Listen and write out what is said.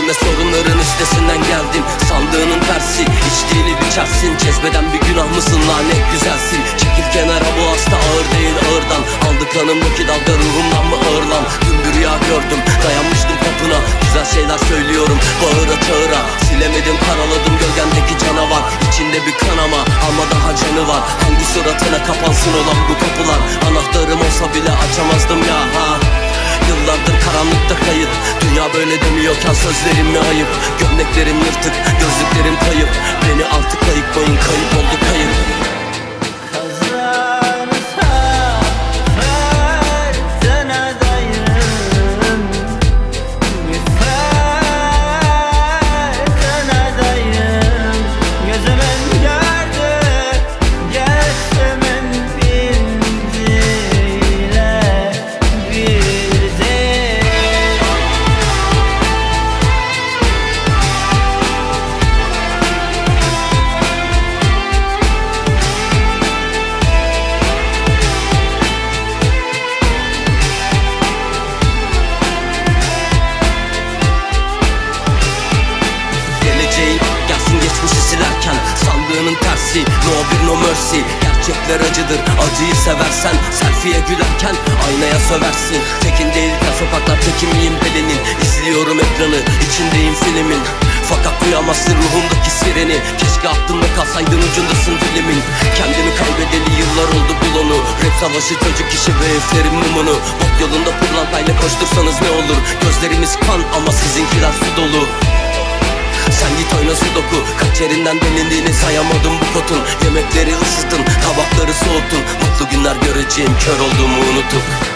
Deme sorunların üstesinden geldim. Sandığının tersi, içtiğini biçersin. Cezbeden bir günah mısın, lanet güzelsin. Çekil kenara, bu hasta ağır değil ağırdan. Aldı kanımdaki dalga, ruhumdan mı ağır lan? Dün bir rüya gördüm, dayanmıştım kapına. Güzel şeyler söylüyorum, bağıra çağıra. Silemedim, karaladım gölgendeki canavar. İçinde bir kanama ama daha canı var. Hangi suratına kapansın olan bu kapılar? Anahtarım olsa bile açamazdım ya ha. Yıllardır karanlıkta kayıp. Dünya böyle demiyorken sözlerim mi ayıp? Gömleklerim yırtık, gözlüklerim kayıp. Beni artık ayıkmayın, kayıp oldu kayıp. Sandığının tersi, no bir no mercy. Gerçekler acıdır, acıyı seversen. Selfie'ye gülerken aynaya söversin. Tekin değilken sokaklar tekin miyim belinin. İzliyorum ekranı, içindeyim filmin. Fakat duyamazsın ruhumdaki sireni. Keşke aklımda kalsaydın, ucundasın dilimin. Kendimi kaybedeli yıllar oldu, bul onu. Rap savaşı, çocuk işi ve heriflerin mumunu. Bok yolunda pırlantayla koştursanız ne olur? Gözlerimiz kan ama sizinkiler su dolu. Sen git oyna sudoku. Kaç yerinden delindiğini sayamadım bu kotun. Yemekleri ısıtın, tabakları soğutun. Mutlu günler göreceğim, kör olduğumu unutup.